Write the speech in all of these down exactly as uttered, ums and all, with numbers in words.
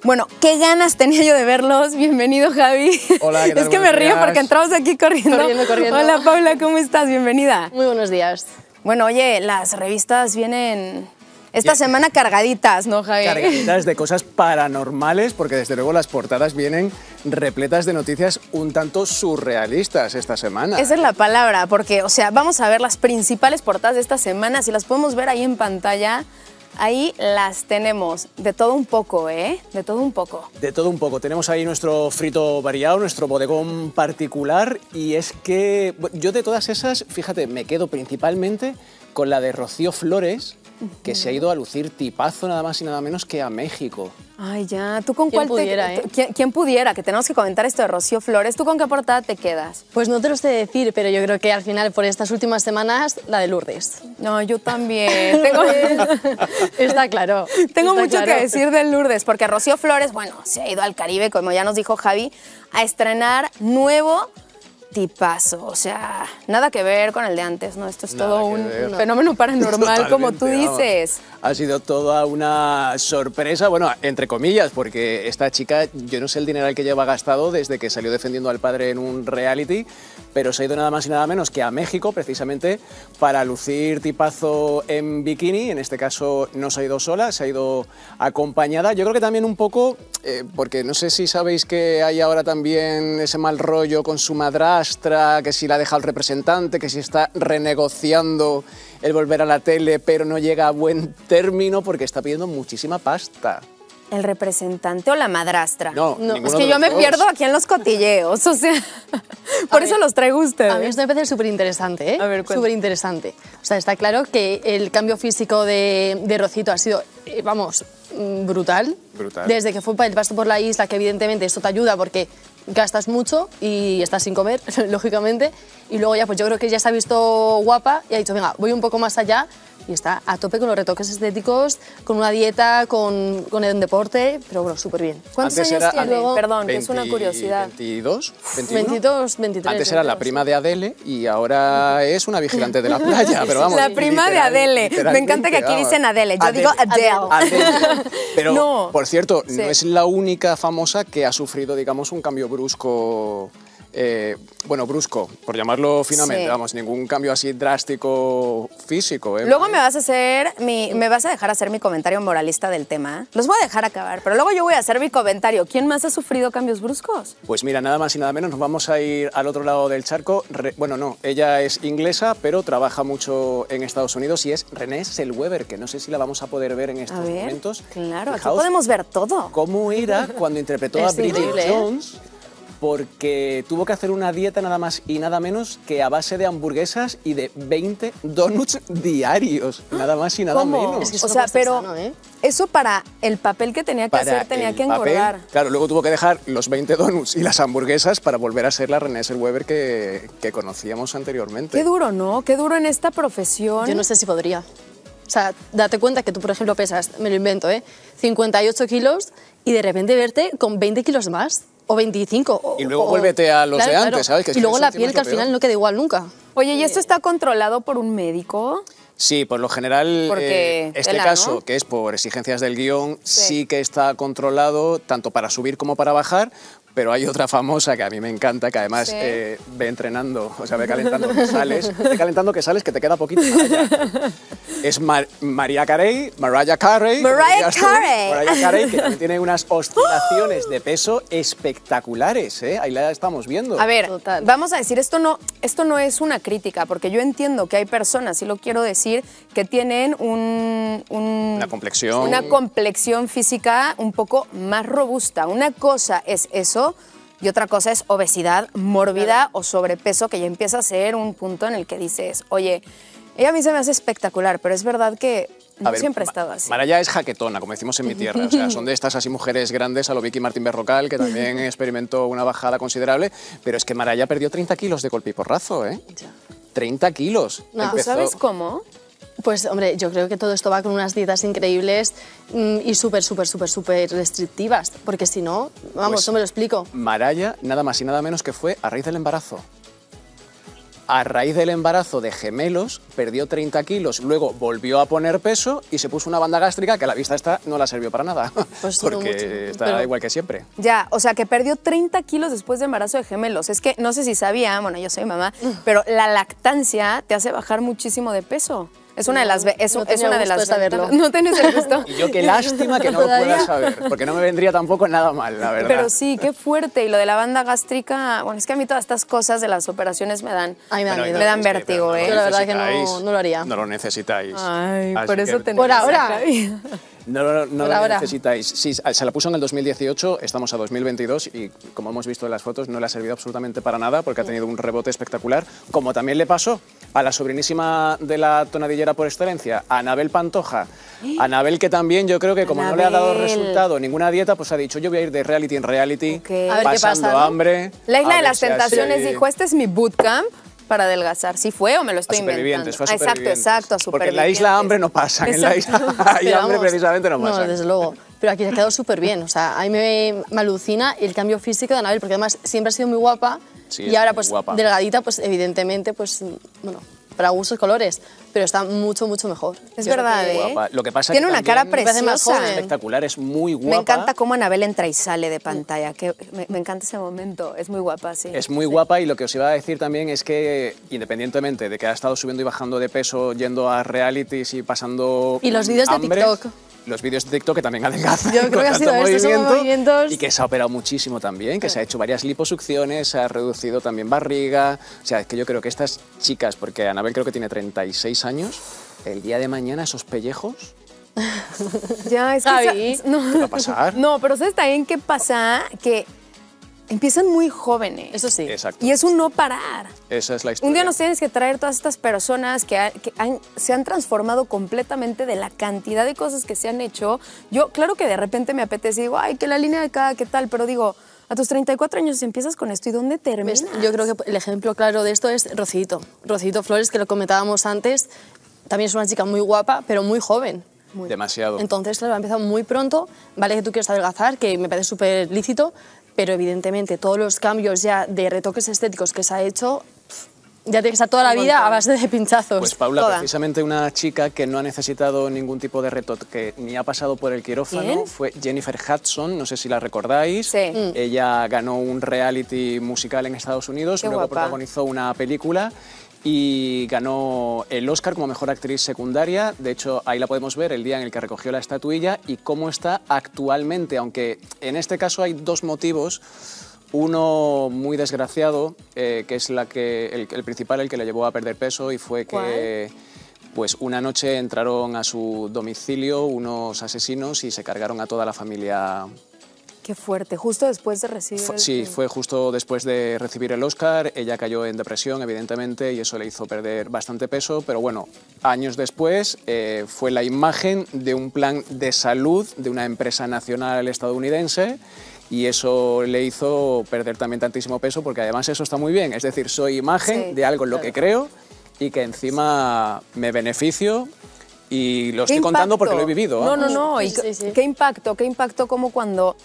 Bueno, qué ganas tenía yo de verlos. Bienvenido, Javi. Hola, ¿qué tal? Es que me río porque entramos aquí corriendo. Corriendo, corriendo. Hola, Paula, ¿cómo estás? Bienvenida. Muy buenos días. Bueno, oye, las revistas vienen esta semana cargaditas, ¿no, Javi? Cargaditas de cosas paranormales, porque desde luego las portadas vienen repletas de noticias un tanto surrealistas esta semana. Esa es la palabra, porque, o sea, vamos a ver las principales portadas de esta semana. Si las podemos ver ahí en pantalla, ahí las tenemos. De todo un poco, ¿eh? De todo un poco. De todo un poco. Tenemos ahí nuestro frito variado, nuestro bodegón particular, y es que yo de todas esas, fíjate, me quedo principalmente con la de Rocío Flores, que se ha ido a lucir tipazo nada más y nada menos que a México. Ay, ya. ¿Tú con ¿Quién cuál pudiera, te... eh? ¿Quién, quién pudiera? Que tenemos que comentar esto de Rocío Flores. ¿Tú con qué portada te quedas? Pues no te lo sé decir, pero yo creo que al final, por estas últimas semanas, la de Lourdes. No, yo también. Tengo, Está claro. tengo está mucho claro. que decir de Lourdes, porque Rocío Flores, bueno, se ha ido al Caribe, como ya nos dijo Javi, a estrenar nuevo tipazo. O sea, nada que ver con el de antes, ¿no? Esto es Nada todo que un ver. fenómeno paranormal, como tú Totalmente, vamos. dices. Ha sido toda una sorpresa, bueno, entre comillas, porque esta chica, yo no sé el dineral que lleva gastado desde que salió defendiendo al padre en un reality, pero se ha ido nada más y nada menos que a México, precisamente para lucir tipazo en bikini. En este caso no se ha ido sola, se ha ido acompañada. Yo creo que también un poco, eh, porque no sé si sabéis que hay ahora también ese mal rollo con su madrastra, que si la deja el representante, que si está renegociando el volver a la tele, pero no llega a buen término porque está pidiendo muchísima pasta. ¿El representante o la madrastra? No, no ninguno es que de yo los me dos. pierdo aquí en los cotilleos, o sea, por A eso ver, los traigo a ustedes. A mí esto me parece súper interesante, ¿eh? A ver, cuenta. Súper interesante. O sea, está claro que el cambio físico de, de Rocito ha sido, eh, vamos, mm, brutal. Brutal. Desde que fue para el paso por la isla, que evidentemente esto te ayuda porque gastas mucho y estás sin comer, lógicamente. Y luego ya, pues yo creo que ya se ha visto guapa y ha dicho, venga, voy un poco más allá. Y está a tope con los retoques estéticos, con una dieta, con, con el deporte, pero bueno, súper bien. ¿Cuántos Antes años era- tiene? Luego, Perdón, que es una veinte curiosidad. ¿veintidós? ¿veintiuno? veintidós, veintitrés. Antes era la veintidós. prima de Adele y ahora es una vigilante de la playa, pero vamos. La prima de literal- Adele. Me encanta que aquí literalmente, dicen vamos. Adele. Yo digo Adele. Adele. Pero, No. por cierto, Sí. no es la única famosa que ha sufrido, digamos, un cambio brusco, eh, bueno, brusco, por llamarlo finamente, Sí. vamos, ningún cambio así drástico físico. ¿eh? Luego me vas a hacer mi, me vas a dejar hacer mi comentario moralista del tema. Los voy a dejar acabar, pero luego yo voy a hacer mi comentario. ¿Quién más ha sufrido cambios bruscos? Pues mira, nada más y nada menos, nos vamos a ir al otro lado del charco. Re- bueno, no, ella es inglesa, pero trabaja mucho en Estados Unidos y es Renée Zellweger, que no sé si la vamos a poder ver en estos A ver, momentos. claro, aquí Fijaos podemos ver todo. cómo era cuando interpretó a Es Bridget increíble, ¿eh? Jones, porque tuvo que hacer una dieta nada más y nada menos que a base de hamburguesas y de veinte donuts diarios, nada más y nada ¿Cómo? menos. Es que eso O no sea, puede ser pero sano, ¿eh? eso para el papel que tenía que Para hacer tenía el que papel, engordar. claro, luego tuvo que dejar los veinte donuts y las hamburguesas para volver a ser la Renée Zellweger que, que conocíamos anteriormente. Qué duro, ¿no? Qué duro en esta profesión. Yo no sé si podría. O sea, date cuenta que tú, por ejemplo, pesas, me lo invento, ¿eh? cincuenta y ocho kilos y de repente verte con veinte kilos más o veinticinco. O, Y luego o- vuélvete a los Claro, de antes, claro. ¿sabes? Que es y que luego eso la encima piel es que lo al final peor. no queda igual nunca. Oye, ¿y esto está controlado por un médico? Sí, por lo general, Porque eh, este tela, caso, ¿no? que es por exigencias del guión, Sí. sí. que está controlado tanto para subir como para bajar, pero hay otra famosa que a mí me encanta, que además Sí. eh, ve entrenando, o sea, ve calentando que sales, ve calentando que sales, que te queda poquito para allá. Es Mar Mariah Carey, Mariah Carey, como Mariah dirías tú, Carey. Mariah Carey, que también tiene unas oscilaciones de peso espectaculares, ¿eh? Ahí la estamos viendo. A ver, Total. vamos a decir, esto no, esto no es una crítica, porque yo entiendo que hay personas, y lo quiero decir, que tienen un, un- Una complexión. una complexión física un poco más robusta. Una cosa es eso y otra cosa es obesidad mórbida o sobrepeso, que ya empieza a ser un punto en el que dices, oye, ella a mí se me hace espectacular, pero es verdad que no A ver, siempre he Ma- estado así. Mariah es jaquetona, como decimos en mi tierra. O sea, son de estas así mujeres grandes a lo Vicky Martín Berrocal, que también experimentó una bajada considerable. Pero es que Mariah perdió treinta kilos de golpe y porrazo, ¿eh? Ya. treinta kilos. No. ¿Tú Empezó- sabes cómo? Pues, hombre, yo creo que todo esto va con unas dietas increíbles mm, y súper, súper, súper, súper restrictivas. Porque si no, vamos, Pues- no me lo explico. Mariah, nada más y nada menos que fue a raíz del embarazo. a raíz del embarazo de gemelos, perdió treinta kilos, luego volvió a poner peso y se puso una banda gástrica que a la vista esta no la sirvió para nada, Pues porque no mucho, está pero- igual que siempre. Ya, o sea, que perdió treinta kilos después de embarazo de gemelos. Es que no sé si sabía, bueno, yo soy mamá, pero la lactancia te hace bajar muchísimo de peso. Es una de las... ve- Es, No es tenía una de gusto las de saberlo. ventajas. No tenés el gusto. Y yo qué lástima que no lo Todavía. pueda saber, porque no me vendría tampoco nada mal, la verdad. Pero sí, qué fuerte. Y lo de la banda gástrica, bueno, es que a mí todas estas cosas de las operaciones me dan... Ay, me da Bueno, miedo. Me dan es que, vértigo, pero no ¿eh? lo Yo la verdad que no- necesitáis, no lo haría. No lo necesitáis. Ay, Así por eso que- tenemos Por ahora. esa cabida. No, no, no Por lo ahora. necesitáis. Sí, se la puso en el dos mil dieciocho, estamos a dos mil veintidós y como hemos visto en las fotos no le ha servido absolutamente para nada porque ha tenido un rebote espectacular, como también le pasó a la sobrinísima de la tonadillera por excelencia, a Anabel Pantoja. Anabel que también yo creo que como no le ha dado Anabel. resultado ninguna dieta, pues ha dicho yo voy a ir de reality en reality, Ok. A ver qué pasando pasa, ¿no? hambre. La isla a de ver las si así- tentaciones dijo, este es mi bootcamp para adelgazar. ¿Sí fue o me lo estoy A supervivientes, inventando? fue a Ah, exacto, supervivientes. exacto, a Porque en la isla hambre no pasa, en la isla Exacto. hay Pero hambre vamos, precisamente no pasa. No, desde luego. Pero aquí se ha quedado súper bien. O sea, a mí me, me alucina el cambio físico de Anabel, porque además siempre ha sido muy guapa. Sí, y es ahora, muy pues, guapa. delgadita, pues, evidentemente, pues, bueno, para gustos colores. Pero está mucho, mucho mejor. Es Yo creo verdad, que- ¿eh? Guapa. Lo que pasa Tiene que una cara también- Me parece más preciosa. joven. Espectacular, es muy guapa. Me encanta cómo Anabel entra y sale de pantalla. Que me, me encanta ese momento. Es muy guapa, sí. Es muy guapa y lo que os iba a decir también es que independientemente de que ha estado subiendo y bajando de peso, yendo a realities y pasando Y los vídeos de hambre, TikTok. Los vídeos de TikTok que también adelgazan Yo creo con que ha sido tanto estos son movimientos. y que se ha operado muchísimo también, que se ha hecho varias liposucciones, se ha reducido también barriga. O sea, es que yo creo que estas chicas, porque Anabel creo que tiene treinta y seis años, el día de mañana esos pellejos, Ya, es que Javi. esa- no, ¿qué va a pasar? no, pero ¿sabes también qué pasa? Que empiezan muy jóvenes. Eso sí. Exacto. Y es un no parar. Esa es la historia. Un día nos tienes que traer todas estas personas que, ha- que han- se han transformado completamente de la cantidad de cosas que se han hecho. Yo, claro que de repente me apetece y digo, ay, que la línea de cada, qué tal, pero digo, a tus treinta y cuatro años empiezas con esto y ¿dónde terminas? ¿Ves? Yo creo que el ejemplo claro de esto es Rocito. Rocito Flores, que lo comentábamos antes, también es una chica muy guapa, pero muy joven. Demasiado. Entonces, claro, ha empezado muy pronto. Vale que tú quieres adelgazar, que me parece súper lícito, pero evidentemente todos los cambios ya de retoques estéticos que se ha hecho, pf, ya tiene que estar toda la vida a base de pinchazos. Pues Paula, Toda. precisamente una chica que no ha necesitado ningún tipo de retoque ni ha pasado por el quirófano ¿Quién? fue Jennifer Hudson, no sé si la recordáis. Sí. Mm. Ella ganó un reality musical en Estados Unidos, Qué luego guapa. protagonizó una película y ganó el Oscar como mejor actriz secundaria. De hecho, ahí la podemos ver el día en el que recogió la estatuilla y cómo está actualmente, aunque en este caso hay dos motivos. Uno muy desgraciado, eh, que es la que, el, el principal, el que le llevó a perder peso y fue que pues una noche entraron a su domicilio unos asesinos y se cargaron a toda la familia. Qué fuerte, justo después de recibir Fue- el sí, premio. fue justo después de recibir el Oscar. Ella cayó en depresión, evidentemente, y eso le hizo perder bastante peso. Pero bueno, años después eh, fue la imagen de un plan de salud de una empresa nacional estadounidense. Y eso le hizo perder también tantísimo peso, porque además eso está muy bien. Es decir, soy imagen Sí, de algo en lo que creo y que encima me beneficio y lo ¿Qué estoy contando porque lo he impacto? vivido. No, no, vamos. no. y Sí, sí, qué- sí. Qué impacto, qué impacto como cuando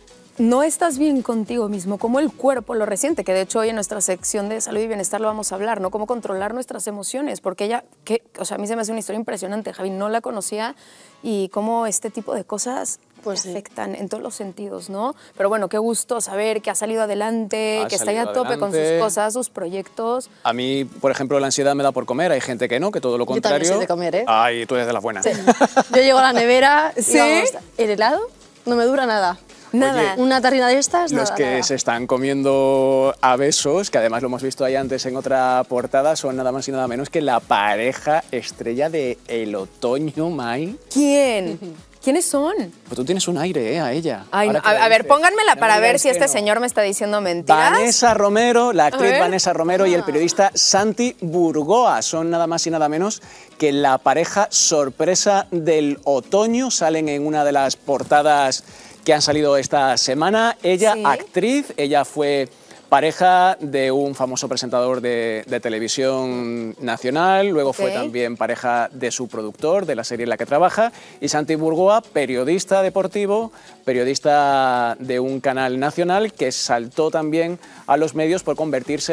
no estás bien contigo mismo, cómo el cuerpo lo resiente, que de hecho hoy en nuestra sección de salud y bienestar lo vamos a hablar, ¿no? Cómo controlar nuestras emociones, porque ella, que, o sea, a mí se me hace una historia impresionante, Javi, no la conocía y cómo este tipo de cosas Pues te sí. afectan en todos los sentidos, ¿no? Pero bueno, qué gusto saber que ha salido adelante, Ha que está ya a salido tope con sus adelante. cosas, sus proyectos. A mí, por ejemplo, la ansiedad me da por comer. Hay gente que no, que todo lo Yo también contrario. soy de comer, ¿eh? Ay, tú eres de las buenas. Yo llego a la nevera y ¿Sí? vamos, el helado no me dura nada. Nada. Una tarrina de estas, Los nada, que nada. se están comiendo a besos, que además lo hemos visto ahí antes en otra portada, son nada más y nada menos que la pareja estrella de El Otoño, Mai. ¿Quién? ¿Quiénes son? Pues tú tienes un aire, ¿eh? A ella. Ay, Ahora no, que a, lo a ver, dices. pónganmela No para me ver digas si que este no. señor me está diciendo mentiras. Vanessa Romero, la actriz ver. Vanessa Romero y el periodista Santi Burgoa son nada más y nada menos que la pareja sorpresa del otoño. Salen en una de las portadas que han salido esta semana. Ella, Sí. actriz, ella fue pareja de un famoso presentador de, de televisión nacional, luego fue Ok. también pareja de su productor, de la serie en la que trabaja, y Santi Burgoa, periodista deportivo, periodista de un canal nacional que saltó también a los medios por convertirse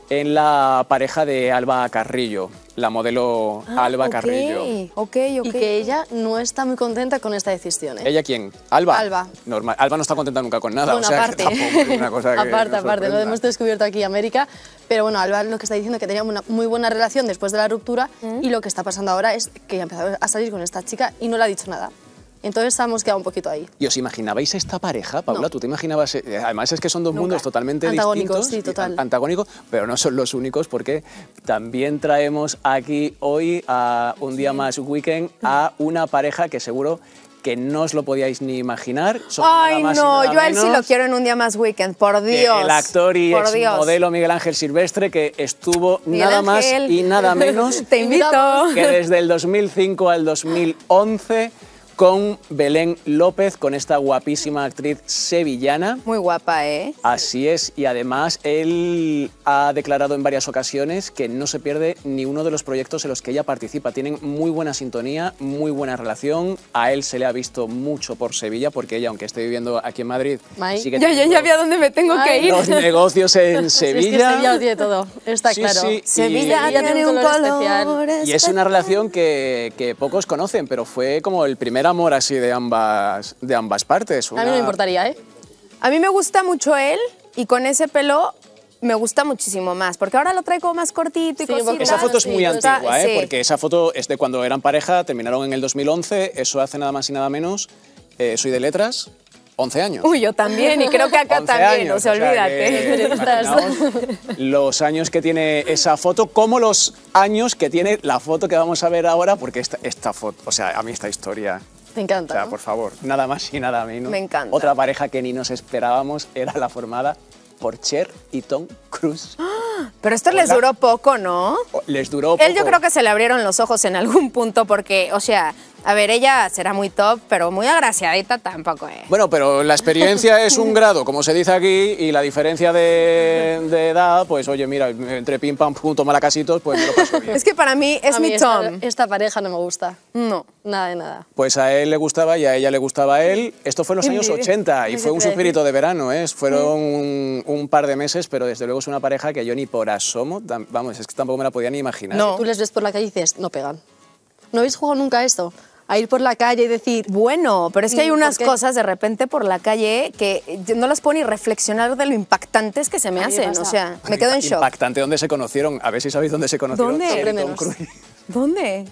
en la pareja de Alba Carrillo, la modelo Ah, Alba ok, Carrillo. Ok, ok. Y que ella no está muy contenta con esta decisión, ¿eh? ¿Ella quién? ¿Alba? Alba. Normal. Alba no está contenta nunca con nada. Bueno, o sea, aparte, que tampoco es una cosa que aparte, nos aparte, lo sorprenda. hemos descubierto aquí en América, pero bueno, Alba lo que está diciendo es que tenía una muy buena relación después de la ruptura y lo que está pasando ahora es que ha empezado a salir con esta chica y no le ha dicho nada. Entonces hemos quedado un poquito ahí. ¿Y os imaginabais esta pareja, Paula? No. ¿Tú te imaginabas? eh, Además es que son dos Nunca. mundos totalmente Antagónicos, distintos. sí, total. y- Antagónicos, pero no son los únicos porque también traemos aquí hoy, a un día más weekend, a una pareja que seguro que no os lo podíais ni imaginar. Son Ay, nada más y no, nada yo a él sí menos lo quiero en un día más weekend, por que Dios. el actor y por ex Dios. modelo Miguel Ángel Silvestre, que estuvo Miguel nada más Ángel. y nada menos Te invito. que desde el dos mil cinco al dos mil once con Belén López, con esta guapísima actriz sevillana. Muy guapa, ¿eh? Así es, y además él ha declarado en varias ocasiones que no se pierde ni uno de los proyectos en los que ella participa. Tienen muy buena sintonía, muy buena relación. A él se le ha visto mucho por Sevilla, porque ella, aunque esté viviendo aquí en Madrid, Mai. sigue Ya, ya, teniendo ya vi a dónde me tengo que Ay, ir. los negocios en Es que Sevilla. Sevilla lo tiene todo, está Sí, claro. sí, y- Sevilla Sevilla tiene un color color especial. Y es una relación que, que pocos conocen, pero fue como el primer amor así de ambas, de ambas partes. A mí no Una- me importaría, ¿eh? A mí me gusta mucho él y con ese pelo me gusta muchísimo más, porque ahora lo traigo más cortito y Sí, un poco cositas. Esa foto es Sí, muy está- antigua, ¿eh? sí. Porque esa foto es de cuando eran pareja, terminaron en el dos mil once, eso hace nada más y nada menos, eh, soy de letras, once años. Uy, yo también, y creo que acá once también, años, o sea, que, olvídate. Periodistas. imaginaos los años que tiene esa foto, como los años que tiene la foto que vamos a ver ahora, porque esta, esta foto, o sea, a mí esta historia... Te O encanta, sea, ¿no? por favor, nada más y nada menos. Me encanta. Otra pareja que ni nos esperábamos era la formada por Cher y Tom Cruise. Pero esto les Hola. duró poco, ¿no? Les duró poco. Él yo creo que se le abrieron los ojos en algún punto porque, o sea, a ver, ella será muy top, pero muy agraciadita tampoco es. Bueno, pero la experiencia es un grado, como se dice aquí, y la diferencia de, de edad, pues oye, mira, entre pim pam pum, toma la casitos, pues me lo paso bien. Es que para mí es A mí mi esta, Tom. esta pareja no me gusta. No. Nada de nada. Pues a él le gustaba y a ella le gustaba a él. Esto fue en los años Envidia. ochenta y Eso fue un te iba a suspirito de verano, ¿eh? Fueron un, un par de meses, pero desde luego es una pareja que yo ni por asomo, tam- vamos, es que tampoco me la podía ni imaginar. No. Tú les ves por la calle y dices, no pegan. ¿No habéis jugado nunca a esto? A ir por la calle y decir, Bueno, pero es que hay Mm, unas ¿por qué? cosas de repente por la calle que yo no las puedo ni reflexionar de lo impactantes que se me A mí me hacen. pasa. O sea, me quedo en shock. Impactante dónde se conocieron. A ver si sabéis dónde se conocieron. ¿Dónde? Cher y Tom Sorpréndenos. Cruise. ¿Dónde?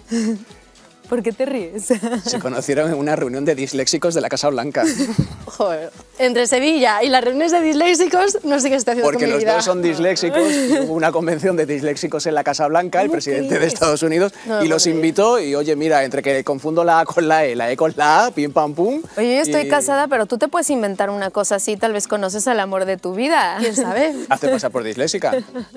¿Por qué te ríes? Se conocieron en una reunión de disléxicos de la Casa Blanca. joder, entre Sevilla y las reuniones de disléxicos, no sé qué estoy haciendo Porque con mi los vida. dos son disléxicos. y hubo una convención de disléxicos en la Casa Blanca, el ¿Cómo presidente crees? de Estados Unidos, No, y los porque- invitó. Y oye, mira, entre que confundo la A con la E, la E con la A, pim pam pum. Oye, yo estoy y casada, pero tú te puedes inventar una cosa así, tal vez conoces al amor de tu vida. ¿Quién sabe? Hazte pasar por disléxica.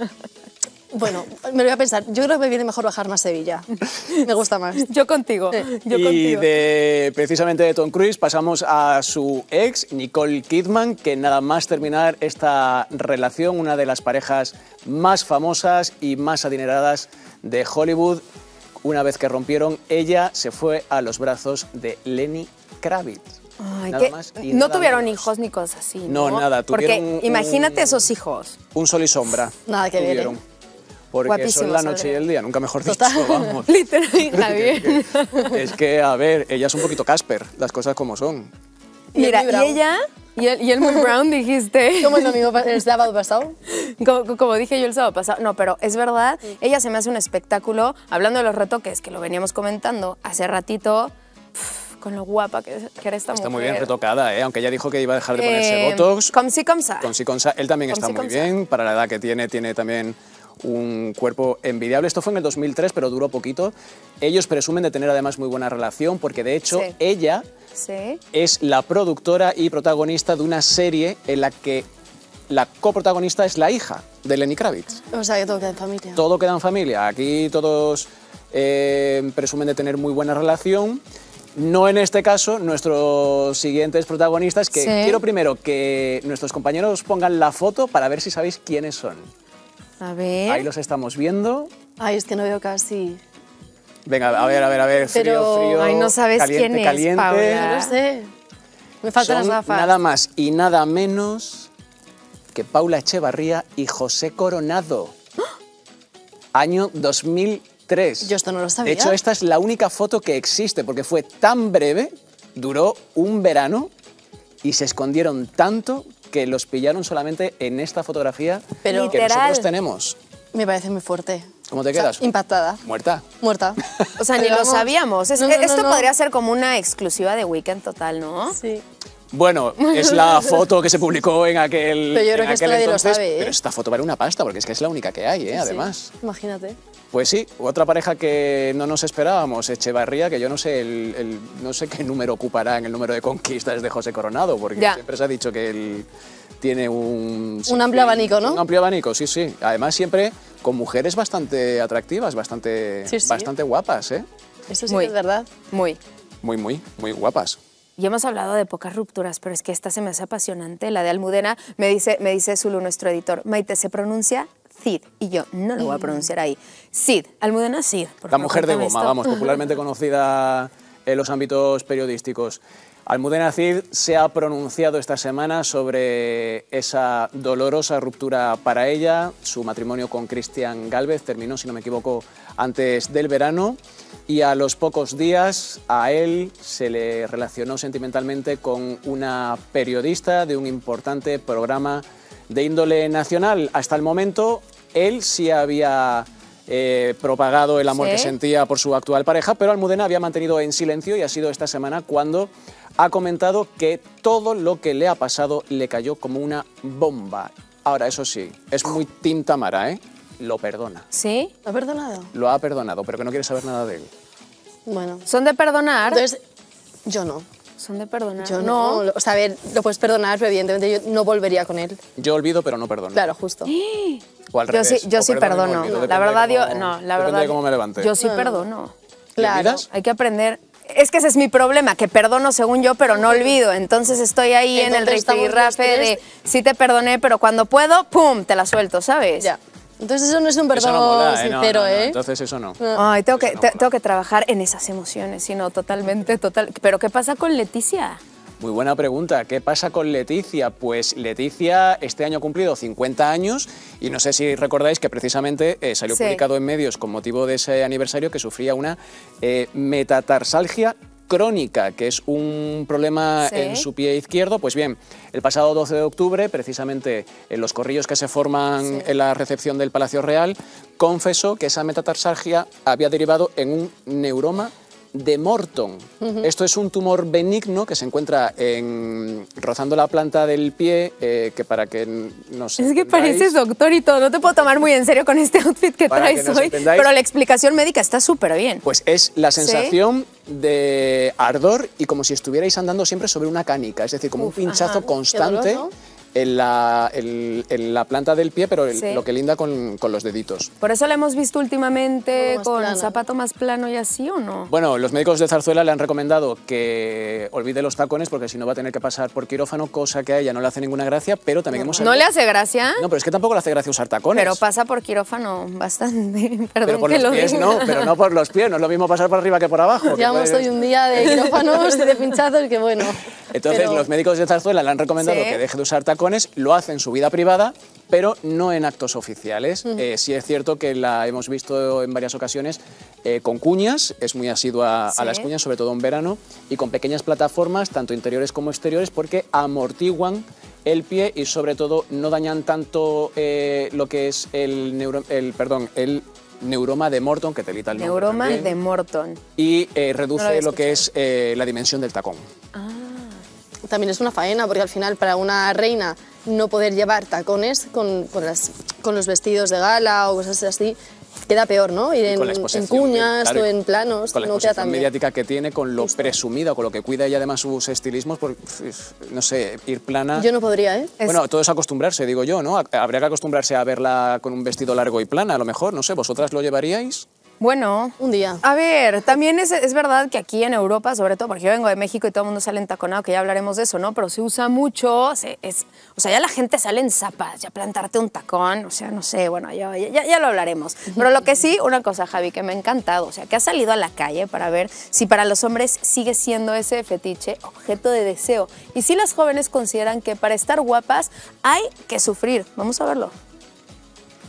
Bueno, me lo voy a pensar. Yo creo que me viene mejor bajar más Sevilla. Me gusta más. Yo contigo, yo y contigo. de precisamente de Tom Cruise pasamos a su ex, Nicole Kidman, que nada más terminar esta relación, una de las parejas más famosas y más adineradas de Hollywood, una vez que rompieron, ella se fue a los brazos de Lenny Kravitz. Ay, Nada que más y no nada tuvieron menos. hijos ni cosas así, ¿no? No, nada, tuvieron Porque un- imagínate esos hijos. Un sol y sombra. Nada que ver, ¿eh? tuvieron. Porque Guapísimos, son la noche y Adrián. el día, nunca mejor dicho, Total. vamos. Literal, Javier. Es que, a ver, ella es un poquito Casper, las cosas como son. Y él Mira, muy y brown. ella, y él, y él muy brown, dijiste. ¿Cómo es lo mismo el sábado pasado? Como, como dije yo el sábado pasado. No, pero es verdad, ella se me hace un espectáculo, hablando de los retoques, que lo veníamos comentando hace ratito, pf, con lo guapa que, que era esta Está mujer. muy bien retocada, ¿eh? Aunque ella dijo que iba a dejar de ponerse Eh, Botox. Com si, com sa. Con sí, con sa. Él también Com está sí, muy com sa. bien, para la edad que tiene, tiene también un cuerpo envidiable. Esto fue en el dos mil tres, pero duró poquito. Ellos presumen de tener además muy buena relación, porque de hecho Sí. ella Sí. es la productora y protagonista de una serie en la que la coprotagonista es la hija de Lenny Kravitz. O sea, que todo queda en familia. Todo queda en familia. Aquí todos eh, presumen de tener muy buena relación. No en este caso, nuestros siguientes protagonistas, que Sí. quiero primero que nuestros compañeros pongan la foto para ver si sabéis quiénes son. A ver. Ahí los estamos viendo. Ay, es que no veo casi. Venga, a ver, a ver, a ver, frío, Pero- frío, Ay, no sabes caliente, quién es, caliente. Paula. No lo sé. Me faltan Son las gafas. nada más y nada menos que Paula Echevarría y José Coronado. Año dos mil tres. Yo esto no lo sabía. De hecho, esta es la única foto que existe, porque fue tan breve, duró un verano y se escondieron tanto que los pillaron solamente en esta fotografía Pero- que Literal. nosotros tenemos. Me parece muy fuerte. ¿Cómo te O sea, quedas? impactada. Muerta. Muerta. O sea, ni Pero lo vamos, sabíamos. Es- no, no, no, esto no. podría ser como una exclusiva de Weekend total, ¿no? Sí. Bueno, es la foto que se publicó en aquel, Pero yo creo en que esto aquel nadie lo entonces, sabe, ¿eh? pero esta foto vale una pasta, porque es que es la única que hay, ¿eh? Además. Sí, imagínate. Pues sí, otra pareja que no nos esperábamos, Echevarría, que yo no sé el, el- no sé qué número ocupará en el número de conquistas de José Coronado, porque Ya. siempre se ha dicho que él tiene un... Un amplio abanico, ¿no? Un amplio abanico, sí, sí. Además siempre con mujeres bastante atractivas, bastante, Sí, sí. bastante guapas, ¿eh? Eso sí Muy. que es verdad. Muy. Muy, muy, muy guapas. Y hemos hablado de pocas rupturas, pero es que esta se me hace apasionante. La de Almudena, me dice, me dice Zulu, nuestro editor, Maite, se pronuncia Cid. Y yo, no lo voy a pronunciar ahí. Cid, Almudena Cid. Por La favor, mujer de cuéntame goma, esto. vamos, popularmente conocida en los ámbitos periodísticos. Almudena Cid se ha pronunciado esta semana sobre esa dolorosa ruptura para ella. Su matrimonio con Cristian Gálvez terminó, si no me equivoco, antes del verano y a los pocos días a él se le relacionó sentimentalmente con una periodista de un importante programa de índole nacional. Hasta el momento él sí había eh, propagado el amor ¿Sí? que sentía por su actual pareja, pero Almudena había mantenido en silencio y ha sido esta semana cuando ha comentado que todo lo que le ha pasado le cayó como una bomba. Ahora, eso sí, es muy Team Tamara, ¿eh? Lo perdona. ¿Sí? ¿Lo ha perdonado? Lo ha perdonado, pero que no quiere saber nada de él. Bueno. ¿Son de perdonar? Entonces, yo no. Son de perdonar. Yo no. O sea, a ver, lo puedes perdonar, pero evidentemente yo no volvería con él. Yo olvido, pero no perdono. Claro, justo. O al Yo revés, sí, yo o sí perdono y no perdono. olvido, la depende verdad, de yo, cómo- no, la depende verdad. de cómo me levante. Yo sí No, no. perdono. Claro. olvidas? Hay que aprender. Es que ese es mi problema, que perdono según yo, pero no olvido. Entonces estoy ahí en el Entonces estamos rifirrafe los de tres- sí te perdoné, pero cuando puedo, ¡pum!, te la suelto, ¿sabes? Ya. Entonces eso no es un Eso perdón no mola, ¿eh? No, sincero, no, no, ¿eh? entonces eso no. Ay, tengo que, Eso no te- mola. tengo que trabajar en esas emociones, sino totalmente, total. Pero ¿qué pasa con Leticia? Muy buena pregunta. ¿Qué pasa con Leticia? Pues Leticia este año ha cumplido cincuenta años y no sé si recordáis que precisamente eh, salió Sí. publicado en medios con motivo de ese aniversario que sufría una eh, metatarsalgia crónica, que es un problema Sí. en su pie izquierdo. Pues bien, el pasado doce de octubre, precisamente en los corrillos que se forman Sí. en la recepción del Palacio Real, confesó que esa metatarsalgia había derivado en un neuroma de Morton. Esto es un tumor benigno que se encuentra en, rozando la planta del pie, eh, que para que nos Es que entendáis- pareces doctor y todo. No te puedo tomar muy en serio con este outfit que Para que traes nos hoy. entendáis. Pero la explicación médica está súper bien. Pues es la sensación de ardor y como si estuvierais andando siempre sobre una canica, es decir, como Uf, un pinchazo ajá, constante qué dolor, ¿no? en, la, en- en la planta del pie, pero el- Sí. lo que linda con, con los deditos. Por eso la hemos visto últimamente Como más con plano. zapato más plano y así, ¿o no? Bueno, los médicos de Zarzuela le han recomendado que olvide los tacones porque si no va a tener que pasar por quirófano, cosa que a ella no le hace ninguna gracia, pero también hemos... ¿No le hace gracia? No, pero es que tampoco le hace gracia usar tacones. Pero pasa por quirófano bastante. Perdón Pero por que los lo pies diga. no, pero no por los pies, no es lo mismo pasar por arriba que por abajo. que Llevamos puede- hoy un día de quirófanos y de pinchazos que bueno. Entonces Pero- los médicos de Zarzuela le han recomendado Sí. que deje de usar tacones, lo hace en su vida privada, pero no en actos oficiales. Eh, sí es cierto que la hemos visto en varias ocasiones eh, con cuñas, es muy asidua Sí. a las cuñas, sobre todo en verano, y con pequeñas plataformas, tanto interiores como exteriores, porque amortiguan el pie y sobre todo no dañan tanto eh, lo que es el, neuro- el, perdón, el neuroma de Morton, que te evita el nombre Neuroma también, de Morton. y eh, No reduce lo había lo que es eh, la dimensión del tacón. También es una faena, porque al final para una reina no poder llevar tacones con, con, las- con los vestidos de gala o cosas así, queda peor, ¿no? Ir Y en, con la en exposición, cuñas claro, o en planos, con la no queda exposición tan bien. mediática que tiene, con lo presumida, con lo que cuida ella además sus estilismos, por, no sé, ir plana. Yo no podría, ¿eh? Es- Bueno, todo es acostumbrarse, digo yo, ¿no? Habría que acostumbrarse a verla con un vestido largo y plana, a lo mejor, no sé, ¿vosotras lo llevaríais? Bueno, Un día. a ver, también es, es verdad que aquí en Europa, sobre todo porque yo vengo de México y todo el mundo sale entaconado, que ya hablaremos de eso, ¿no? Pero se usa mucho, se- es, o sea, ya la gente sale en zapas, ya plantarte un tacón, o sea, no sé, bueno, ya, ya, ya lo hablaremos. Pero lo que sí, una cosa, Javi, que me ha encantado, o sea, que has salido a la calle para ver si para los hombres sigue siendo ese fetiche objeto de deseo. Y si las jóvenes consideran que para estar guapas hay que sufrir. Vamos a verlo.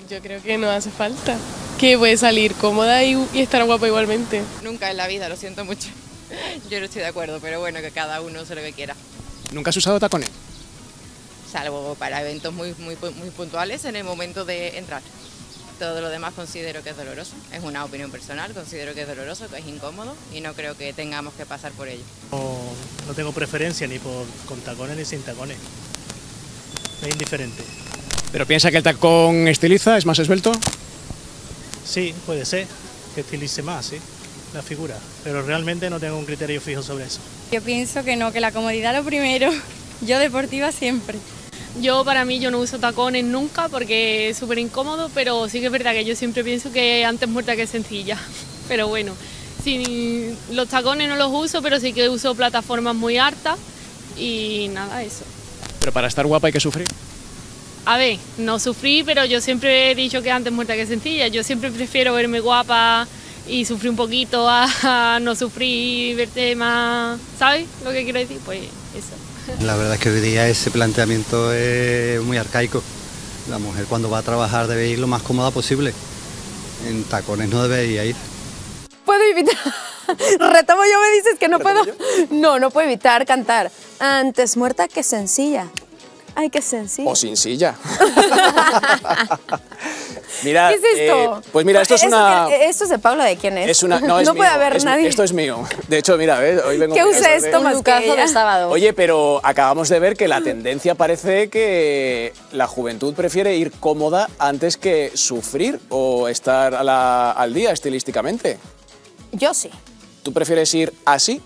Yo creo que no hace falta. Que puede salir cómoda y, y estar guapa igualmente. Nunca en la vida, lo siento mucho. Yo no estoy de acuerdo, pero bueno, que cada uno use lo que quiera. ¿Nunca has usado tacones? Salvo para eventos muy, muy, muy puntuales en el momento de entrar. Todo lo demás considero que es doloroso. Es una opinión personal, considero que es doloroso, que es incómodo y no creo que tengamos que pasar por ello. No, no tengo preferencia ni por con tacones ni sin tacones. Es indiferente. ¿Pero piensa que el tacón estiliza, es más esbelto? Sí, puede ser, que estilice más, sí, la figura. Pero realmente no tengo un criterio fijo sobre eso. Yo pienso que no, que la comodidad lo primero. Yo deportiva siempre. Yo, para mí, yo no uso tacones nunca porque es súper incómodo, pero sí que es verdad que yo siempre pienso que antes muerta que sencilla. Pero bueno, sí, los tacones no los uso, pero sí que uso plataformas muy hartas y nada, eso. ¿Pero para estar guapa hay que sufrir? A ver, no sufrí, pero yo siempre he dicho que antes muerta que sencilla. Yo siempre prefiero verme guapa y sufrir un poquito a, a no sufrir y verte más, ¿sabes lo que quiero decir? Pues eso. La verdad es que hoy día ese planteamiento es muy arcaico. La mujer cuando va a trabajar debe ir lo más cómoda posible. En tacones no debería ir. ¿Puedo evitar? Retomo yo, me dices que no puedo. No, no puedo evitar cantar. Antes muerta que sencilla. Ay, qué sencilla. O sin silla. Mira, ¿qué es esto? Eh, pues mira, esto es una... ¿Esto es de Paula? ¿De quién es? Es una no, es no mío, puede haber es, nadie. Esto es mío. De hecho, mira, ¿ves? Hoy vengo... ¿Qué usa esto, esto más que ella? de sábado. Oye, pero acabamos de ver que la tendencia parece que la juventud prefiere ir cómoda antes que sufrir o estar a la, al día estilísticamente. Yo sí. ¿Tú prefieres ir así?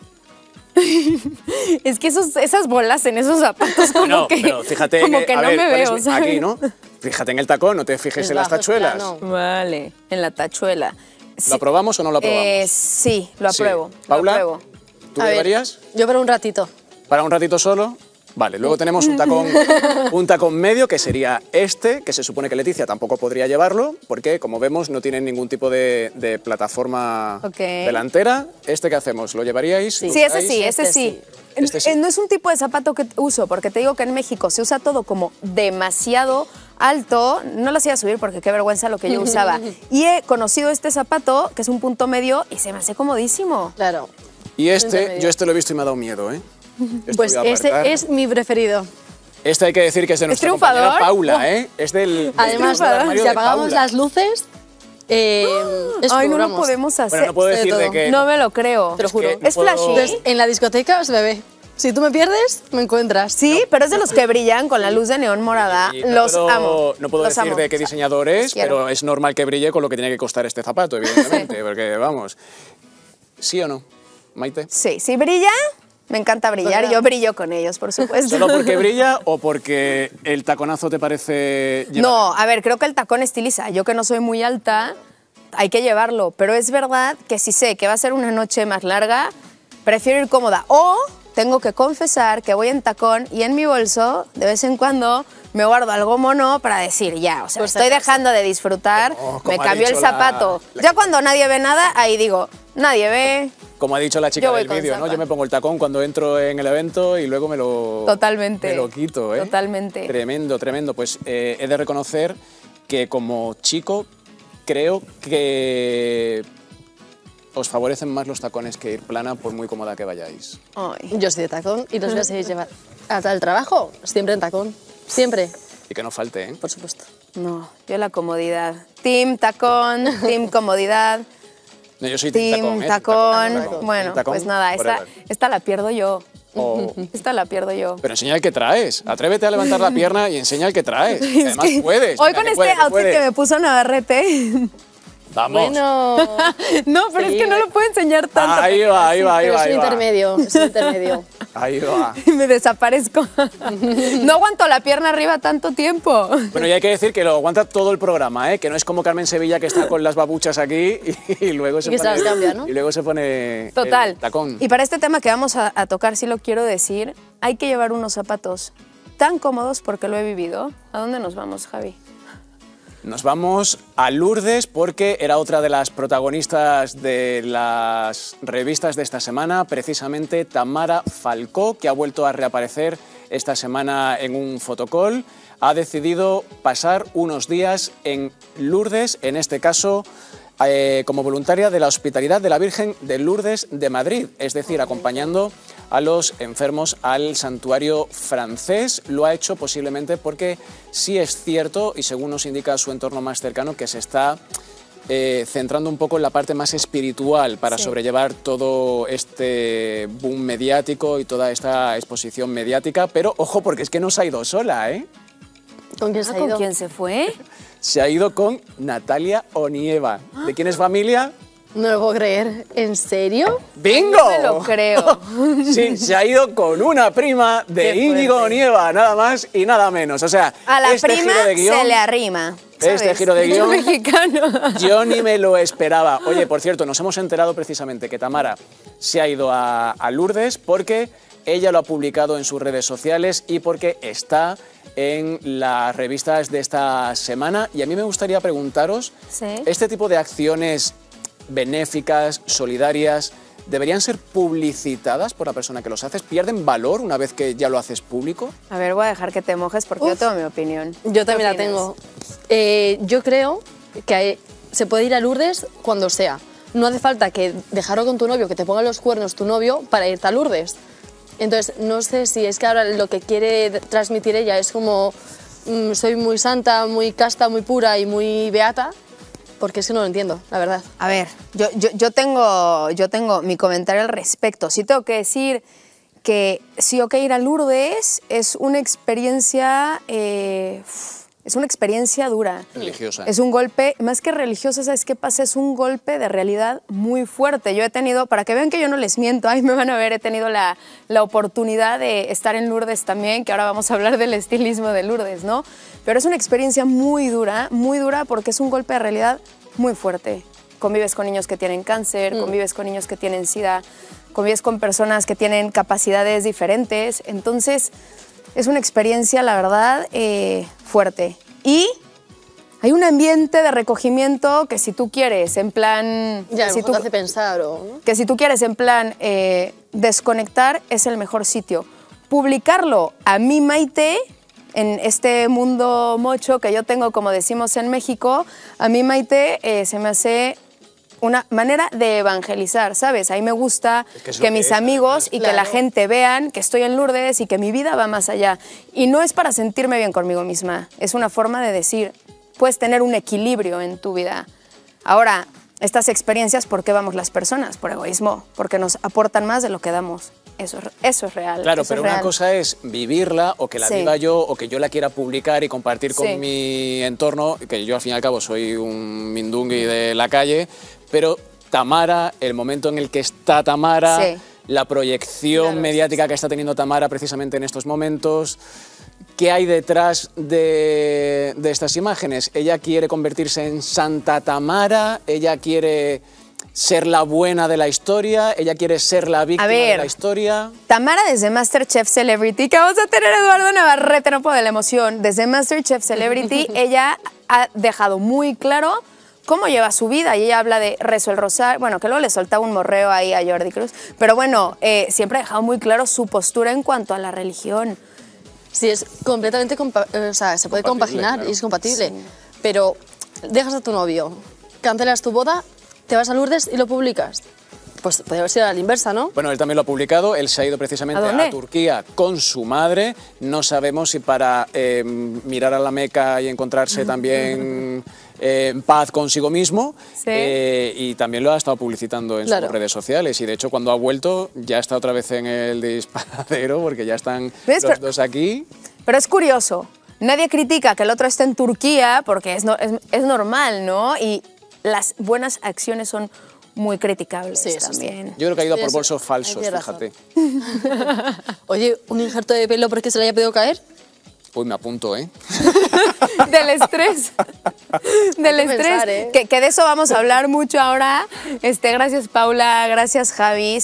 Es que esos, esas bolas en esos zapatos como No, que, pero fíjate como que, que a no ver, me ¿cuál es veo, mi- ¿sabes? Aquí, ¿no? Fíjate en el tacón, no te fijes Es en las bajo, es tachuelas. plano. Vale, en la tachuela. Sí. ¿Lo aprobamos o no lo aprobamos? Eh, sí, lo Sí. apruebo. ¿Paula? Lo apruebo. ¿Tú A ver, llevarías? Yo para un ratito. ¿Para un ratito solo? Vale, luego tenemos un tacón, un tacón medio, que sería este, que se supone que Leticia tampoco podría llevarlo, porque, como vemos, no tienen ningún tipo de, de plataforma Ok. delantera. ¿Este qué hacemos? ¿Lo llevaríais? Sí, ¿Lo ese usáis? sí, ese Este sí. sí. Este sí. Eh, No es un tipo de zapato que uso, porque te digo que en México se usa todo como demasiado alto. No lo hacía subir porque qué vergüenza lo que yo usaba. Y he conocido este zapato, que es un punto medio, y se me hace comodísimo. Claro. Y este, intermedio. yo este lo he visto y me ha dado miedo, ¿eh? Este Pues voy a apartar. este es mi preferido. Este hay que decir que es de ¿Es nuestra triunfador? compañera Paula, ¿eh? Es del, Además, del armario si de apagamos Paula. las luces, eh, es Ay, no puro, lo vamos. podemos hacer. Bueno, no puedo de decir de todo. que... No me lo creo. Te lo juro. que no ¿Es puedo- flashy? Entonces, en la discoteca se me ve. Si tú me pierdes, me encuentras. Sí, pero es de los que brillan con la luz de neón morada. Y no Los puedo- amo. No puedo Los decir amo. de qué diseñador es, quiero. pero es normal que brille con lo que tiene que costar este zapato, evidentemente, porque vamos. ¿Sí o no, Maite? Sí, si brilla, me encanta brillar. Pues Yo brillo con ellos, por supuesto. ¿Solo porque brilla o porque el taconazo te parece No, llevadero? a ver, creo que el tacón estiliza. Yo que no soy muy alta, hay que llevarlo. Pero es verdad que si sé que va a ser una noche más larga, prefiero ir cómoda. O tengo que confesar que voy en tacón y en mi bolso, de vez en cuando, me guardo algo mono para decir, ya, o sea, Por si estoy acaso. dejando de disfrutar, Como- como me ha cambió el dicho la- zapato. la- Ya cuando nadie ve nada, ahí digo, nadie ve. Como ha dicho la chica Yo voy del con vídeo, ¿no? zapato. Yo me pongo el tacón cuando entro en el evento y luego me lo... Totalmente. Me lo quito, ¿eh? Totalmente. Tremendo, tremendo. Pues eh, he de reconocer que como chico creo que os favorecen más los tacones que ir plana por muy cómoda que vayáis. Ay. Yo soy de tacón y los voy a seguir llevar. Hasta el trabajo, siempre en tacón. Siempre, Y que no falte, ¿eh? por supuesto. No, yo la comodidad. Team tacón, team comodidad. No, yo soy team Team tacón, ¿eh? tacón. Tacón, tacón. Bueno, Team tacón pues nada, esta, forever. esta la pierdo yo. O- Esta la pierdo yo. Pero enseña el que traes. Atrévete a levantar la pierna y enseña el que traes. Que además Es que puedes. Hoy Mira con que este puede, que outfit puede. que me puso Navarrete. Vamos. Bueno, No, pero Sí. es que no lo puedo enseñar tanto. Ahí va, ahí va, ahí pero va. es un ahí va. intermedio, es un intermedio. Ahí va. Y me desaparezco. No aguanto la pierna arriba tanto tiempo. Bueno, y hay que decir que lo aguanta todo el programa, ¿eh? Que no es como Carmen Sevilla, que está con las babuchas aquí y, y luego se Y que se pone, las cambia, ¿no? y luego se pone Total. el tacón. Y para este tema que vamos a, a tocar, sí lo quiero decir, hay que llevar unos zapatos tan cómodos porque lo he vivido. ¿A dónde nos vamos, Javi? Nos vamos a Lourdes porque era otra de las protagonistas de las revistas de esta semana, precisamente Tamara Falcó, que ha vuelto a reaparecer esta semana en un fotocall, ha decidido pasar unos días en Lourdes, en este caso eh, como voluntaria de la Hospitalidad de la Virgen de Lourdes de Madrid, es decir, acompañando a los enfermos al santuario francés. Lo ha hecho posiblemente porque sí es cierto, y según nos indica su entorno más cercano, que se está eh, centrando un poco en la parte más espiritual para sí. sobrellevar todo este boom mediático y toda esta exposición mediática. Pero ojo, porque es que no se ha ido sola, ¿eh? ¿Con quién se ha ido? ¿Con quién se fue? Se ha ido con Natalia Onieva. ¿De quién es familia? No lo puedo creer. ¿En serio? ¡Bingo! No me lo creo. Sí, se ha ido con una prima de Íñigo Onieva, nada más y nada menos. O sea, a la este prima giro de guión, se le arrima. ¿sabes? Este giro de guión, mexicano. Yo ni me lo esperaba. Oye, por cierto, nos hemos enterado precisamente que Tamara se ha ido a, a Lourdes porque ella lo ha publicado en sus redes sociales y porque está en las revistas de esta semana. Y a mí me gustaría preguntaros, ¿sí? este tipo de acciones benéficas, solidarias, ¿deberían ser publicitadas por la persona que los hace? ¿Pierden valor una vez que ya lo haces público? A ver, voy a dejar que te mojes porque Uf. yo tengo mi opinión. Yo también la tengo. Eh, yo creo que hay, se puede ir a Lourdes cuando sea. No hace falta que dejarlo con tu novio, que te ponga los cuernos tu novio para irte a Lourdes. Entonces, no sé si es que ahora lo que quiere transmitir ella es como mmm, soy muy santa, muy casta, muy pura y muy beata. Porque es que no lo entiendo, la verdad. A ver, yo, yo, yo, tengo, yo tengo mi comentario al respecto. Sí tengo que decir que sí, ok, ir a Lourdes es una experiencia, eh, es una experiencia dura. Religiosa. Es un golpe, más que religiosa, ¿sabes qué pasa? Es un golpe de realidad muy fuerte. Yo he tenido, para que vean que yo no les miento, ahí me van a ver, he tenido la, la oportunidad de estar en Lourdes también, que ahora vamos a hablar del estilismo de Lourdes, ¿no? Pero es una experiencia muy dura, muy dura porque es un golpe de realidad muy fuerte. Convives con niños que tienen cáncer, mm. convives con niños que tienen SIDA, convives con personas que tienen capacidades diferentes. Entonces, es una experiencia, la verdad, eh, fuerte. Y hay un ambiente de recogimiento que si tú quieres, en plan... Ya, si tú, te hace pensar o... ¿no? Que si tú quieres, en plan, eh, desconectar, es el mejor sitio. Publicarlo a mi Maite... En este mundo mocho que yo tengo, como decimos en México, a mí, Maite, eh, se me hace una manera de evangelizar, ¿sabes? A mí me gusta es que, que mis que amigos es, y claro. que la gente vean que estoy en Lourdes y que mi vida va más allá. Y no es para sentirme bien conmigo misma, es una forma de decir, puedes tener un equilibrio en tu vida. Ahora, estas experiencias, ¿por qué vamos las personas? Por egoísmo, porque nos aportan más de lo que damos. Eso, eso es real. Claro, eso pero es real. Una cosa es vivirla o que la sí. viva yo o que yo la quiera publicar y compartir con sí. mi entorno, que yo al fin y al cabo soy un mindungui de la calle, pero Tamara, el momento en el que está Tamara, sí. la proyección claro, mediática sí. que está teniendo Tamara precisamente en estos momentos, ¿qué hay detrás de, de estas imágenes? Ella quiere convertirse en Santa Tamara, ella quiere... ser la buena de la historia, ella quiere ser la víctima ver, de la historia. Tamara desde MasterChef Celebrity, que vamos a tener a Eduardo Navarrete, no puedo de la emoción, desde MasterChef Celebrity, ella ha dejado muy claro cómo lleva su vida y ella habla de rezo el rosario, bueno, que luego le soltaba un morreo ahí a Jordi Cruz, pero bueno, eh, siempre ha dejado muy claro su postura en cuanto a la religión. Sí, es completamente, o sea, se puede compaginar claro. y es compatible, sí. pero dejas a tu novio, cancelas tu boda, te vas a Lourdes y lo publicas. Pues podría haber sido a la inversa, ¿no? Bueno, él también lo ha publicado, él se ha ido precisamente a, a Turquía con su madre. No sabemos si para eh, mirar a la Meca y encontrarse también eh, en paz consigo mismo. Sí. Eh, y también lo ha estado publicitando en claro. sus redes sociales. Y de hecho, cuando ha vuelto, ya está otra vez en el disparadero, porque ya están ¿ves? los pero, dos aquí. Pero es curioso. Nadie critica que el otro esté en Turquía, porque es, no, es, es normal, ¿no? Y las buenas acciones son muy criticables sí, también. Sí. Yo creo que ha ido sí, por bolsos falsos, fíjate. Oye, ¿un injerto de pelo porque se le haya podido caer? Uy, me apunto, ¿eh? Del estrés. Del estrés. Pensar, ¿eh? que, que de eso vamos a hablar mucho ahora. Este, gracias, Paula. Gracias, Javi.